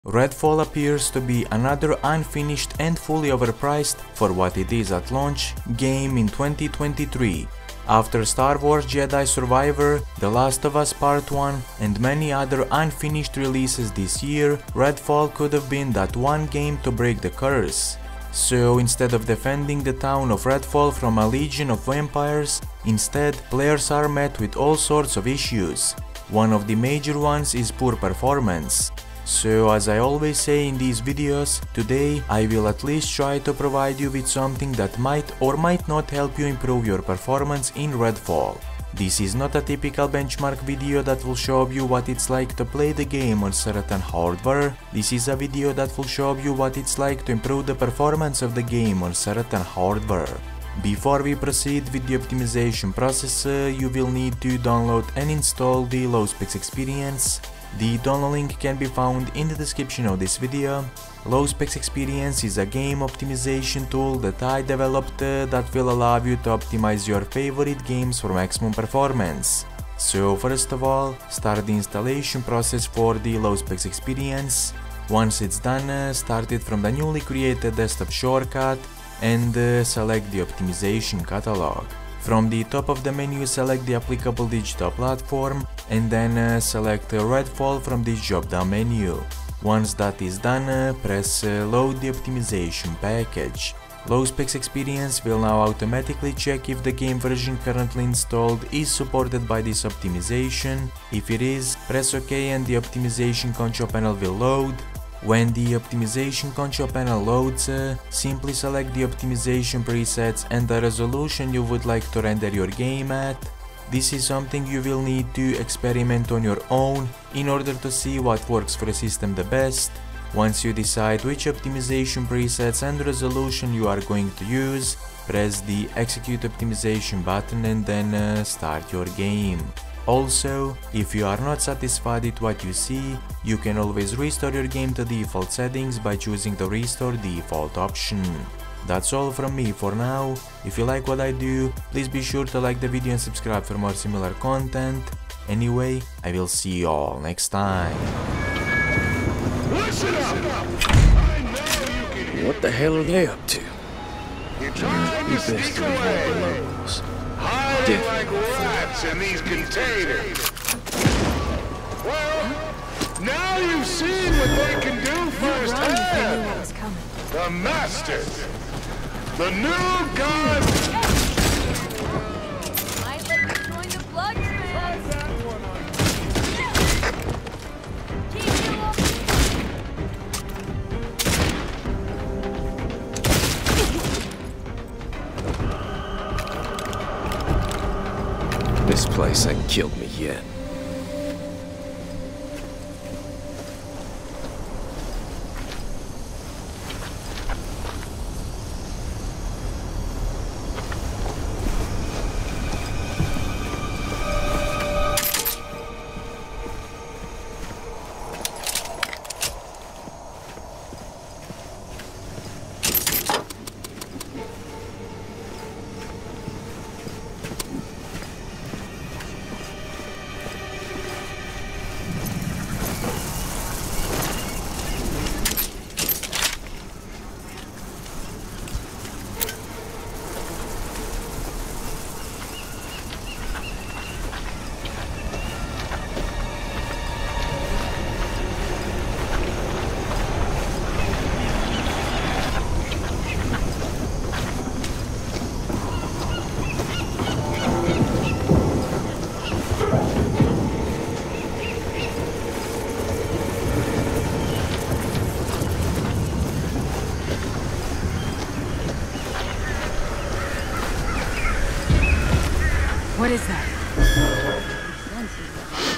Redfall appears to be another unfinished and fully overpriced, for what it is at launch, game in 2023. After Star Wars Jedi Survivor, The Last of Us Part 1 and many other unfinished releases this year, Redfall could have been that one game to break the curse. So instead of defending the town of Redfall from a legion of vampires, instead players are met with all sorts of issues. One of the major ones is poor performance. So as I always say in these videos, today I will at least try to provide you with something that might or might not help you improve your performance in Redfall. This is not a typical benchmark video that will show you what it's like to play the game on certain hardware. This is a video that will show you what it's like to improve the performance of the game on certain hardware. Before we proceed with the optimization process, you will need to download and install the LowSpecs Experience. The download link can be found in the description of this video. LowSpecs Experience is a game optimization tool that I developed that will allow you to optimize your favorite games for maximum performance. So first of all, start the installation process for the LowSpecs Experience. Once it's done, start it from the newly created desktop shortcut and select the optimization catalog. From the top of the menu, select the applicable digital platform and then select Redfall from this drop-down menu. Once that is done, press load the optimization package. LowSpecs Experience will now automatically check if the game version currently installed is supported by this optimization. If it is, press OK and the optimization control panel will load. When the optimization control panel loads, simply select the optimization presets and the resolution you would like to render your game at. This is something you will need to experiment on your own in order to see what works for the system the best. Once you decide which optimization presets and resolution you are going to use, press the execute optimization button and then start your game. Also, if you are not satisfied with what you see, you can always restore your game to default settings by choosing the restore default option. That's all from me for now. If you like what I do, please be sure to like the video and subscribe for more similar content. Anyway, I will see you all next time. Listen up! What the hell are they up to? You're trying to sneak away. Hiding like rats in these containers. Well, now you've seen what they can do firsthand. The Masters. The new god. I'd like to join the Bloodsmiths. This place ain't killed me yet. What is that?